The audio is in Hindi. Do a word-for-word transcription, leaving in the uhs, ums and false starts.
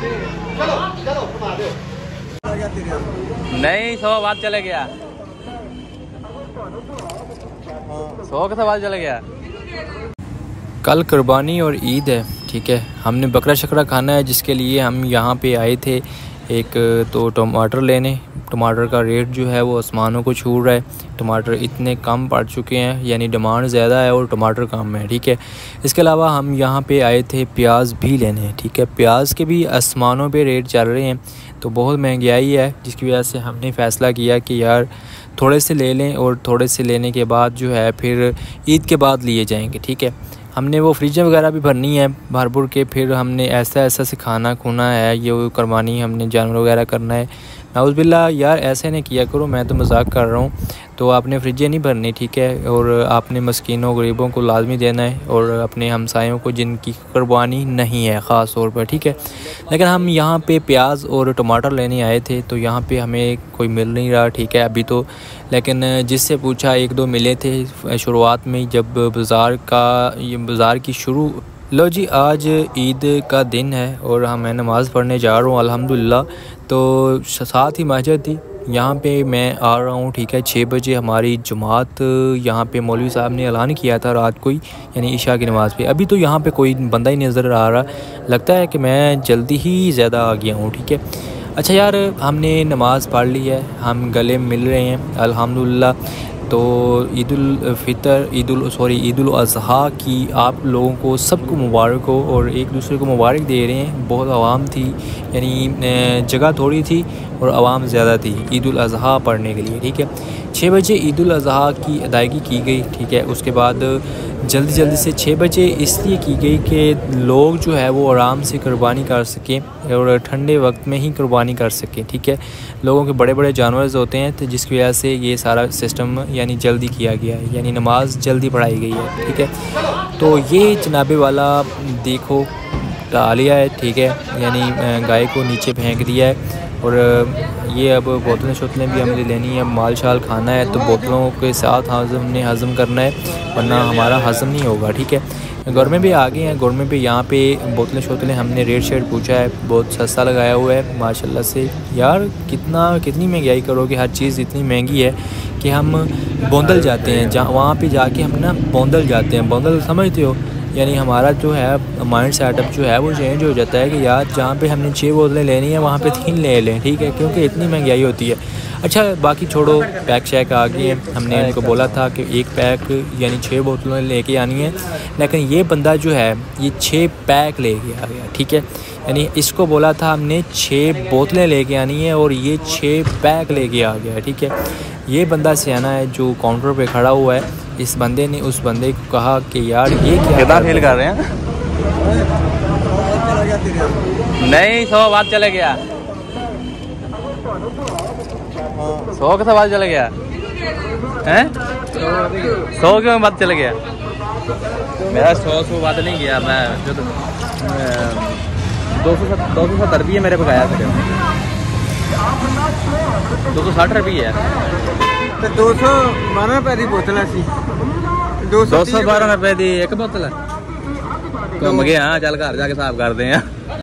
नहीं सौ बाद चले गया, सौ के सवाल चले गया। कल कुर्बानी और ईद है, ठीक है। हमने बकरा शकरा खाना है, जिसके लिए हम यहाँ पे आए थे। एक तो टमाटर लेने, टमाटर का रेट जो है वो आसमानों को छू रहा है। टमाटर इतने कम पड़ चुके हैं, यानी डिमांड ज़्यादा है और टमाटर कम है, ठीक है। इसके अलावा हम यहाँ पे आए थे प्याज भी लेने, ठीक है। प्याज के भी आसमानों पे रेट चल रहे हैं, तो बहुत महंगाई है, जिसकी वजह से हमने फ़ैसला किया कि यार थोड़े से ले लें और थोड़े से लेने के बाद जो है फिर ईद के बाद लिए जाएंगे, ठीक है। हमने वो फ्रिजें वगैरह भी भरनी है भर भर के, फिर हमने ऐसा ऐसा से खाना खुना है, ये वो कुर्बानी हमने जानवर वगैरह करना है। नाउज़ुबिल्लाह यार ऐसे नहीं किया करो, मैं तो मजाक कर रहा हूँ। तो आपने फ्रिजें नहीं भरनी, ठीक है, और आपने मस्कीनों गरीबों को लाजमी देना है, और अपने हमसायों को जिनकी कुर्बानी नहीं है ख़ास तौर पर, ठीक है। लेकिन हम यहाँ पे प्याज और टमाटर लेने आए थे, तो यहाँ पे हमें कोई मिल नहीं रहा, ठीक है, अभी तो। लेकिन जिससे पूछा एक दो मिले थे शुरुआत में, जब बाज़ार का ये बाज़ार की शुरू। लो जी, आज ईद का दिन है और हम मैं नमाज़ पढ़ने जा रहा हूँ अल्हम्दुलिल्लाह। तो साथ ही मस्जिद थी, यहाँ पे मैं आ रहा हूँ, ठीक है। छः बजे हमारी जमात, यहाँ पे मौलवी साहब ने ऐलान किया था रात को ही, यानी इशा की नमाज़ पे। अभी तो यहाँ पे कोई बंदा ही नज़र आ रहा, लगता है कि मैं जल्दी ही ज़्यादा आ गया हूँ, ठीक है। अच्छा यार, हमने नमाज़ पढ़ ली है, हम गले मिल रहे हैं अल्हम्दुलिल्लाह। तो ईदुल फ़ितर ईदुल सॉरी ईदुल अज़हा की आप लोगों को सबको मुबारक हो, और एक दूसरे को मुबारक दे रहे हैं। बहुत आवाम थी, यानी जगह थोड़ी थी और आवाम ज़्यादा थी ईदुल अज़हा पढ़ने के लिए, ठीक है। छः बजे ईदुल अज़हा की अदायगी की गई, ठीक है। उसके बाद जल्दी जल्दी से छः बजे इसलिए की गई कि लोग जो है वो आराम से कुर्बानी कर सकें और ठंडे वक्त में ही कुर्बानी कर सकें, ठीक है। लोगों के बड़े बड़े जानवर होते हैं, तो जिसकी वजह से ये सारा सिस्टम यानी जल्दी किया गया है, यानी नमाज जल्दी पढ़ाई गई है, ठीक है। तो ये जनाबे वाला देखो डालिया है, ठीक है, यानी गाय को नीचे फेंक दिया है। और ये अब बोतलें शोतलें भी हमने लेनी है, माल शाल खाना है, तो बोतलों के साथ हमने हज़म करना है, वरना हमारा हज़म नहीं होगा, ठीक है। घर में भी आ गए हैं, घर में भी यहाँ पे बोतलें शोतलें हमने रेट शेट पूछा है, बहुत सस्ता लगाया हुआ है माशाल्लाह से। यार कितना कितनी महंगाई करोगे, हर चीज़ इतनी महंगी है कि हम बौंदल जाते हैं, जहाँ वहाँ पे जाके हम ना बौंदल जाते हैं। बौंदल समझते हो, यानी हमारा जो है माइंड सेटअप जो है वो चेंज हो जाता है कि यार जहाँ पे हमने छः बोतलें लेनी है वहाँ पे तीन ले लें, ठीक है, क्योंकि इतनी महंगाई होती है। अच्छा बाकी छोड़ो, पैक शैक आ गए हैं, हमने इनको बोला था कि एक पैक यानी छः बोतलें लेके आनी है, लेकिन ये बंदा जो है ये छः पैक लेके आ गया, ठीक है। यानी इसको बोला था हमने छः बोतलें लेके आनी है और ये छः पैक लेके आ गया, ठीक है। ये बंदा सियाना है जो काउंटर पे खड़ा हुआ है। इस बंदे ने उस बंदे को कहा कि यार ये क्या खेल कर रहे हैं। नहीं सौ बाद चले गया, सौ का सवाल चले गया हैं, सौ के बाद चले गया। मेरा सौ सौ बात नहीं गया, मैं जो तो दो सौ दो सौ सत्तर रुपये मेरे को आया था, दो सौ साठ रुपये है। तो दो सौ बारह रुपए की बोतल सी, दो सौ बारह रुपए की एक बोतल घूम गया। हाँ चल घर जाके साफ करते हैं।